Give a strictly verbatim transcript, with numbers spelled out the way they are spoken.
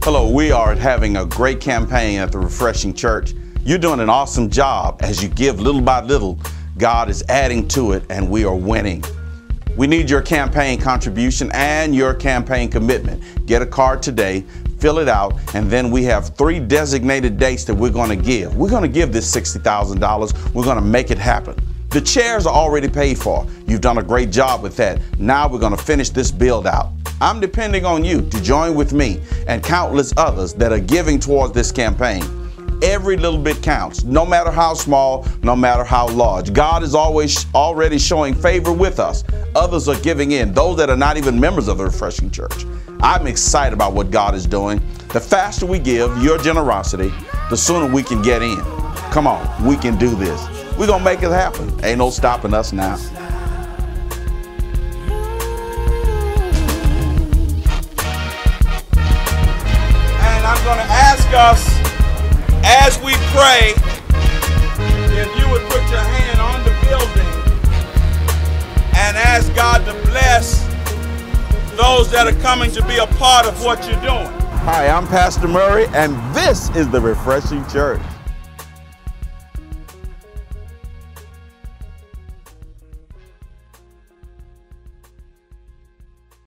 Hello, we are having a great campaign at the Refreshing Church. You're doing an awesome job. As you give little by little, God is adding to it and we are winning. We need your campaign contribution and your campaign commitment. Get a card today, fill it out, and then we have three designated dates that we're going to give. We're going to give this sixty thousand dollars. We're going to make it happen. The chairs are already paid for. You've done a great job with that. Now we're going to finish this build out. I'm depending on you to join with me and countless others that are giving towards this campaign. Every little bit counts, no matter how small, no matter how large. God is always already showing favor with us. Others are giving in, those that are not even members of the Refreshing Church. I'm excited about what God is doing. The faster we give your generosity, the sooner we can get in. Come on, we can do this. We're gonna make it happen. Ain't no stopping us now. And I'm gonna ask us, as we pray, if you would put your hand on the building and ask God to bless those that are coming to be a part of what you're doing. Hi, I'm Pastor Murray, and this is the Refreshing Church.